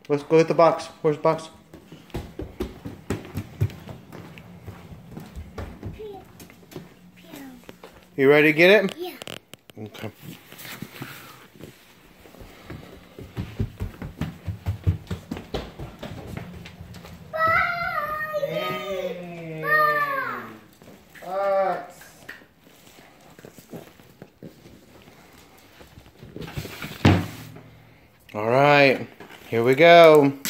Let's go get the box. Where's the box? You ready to get it? Yeah. Okay. All right, here we go.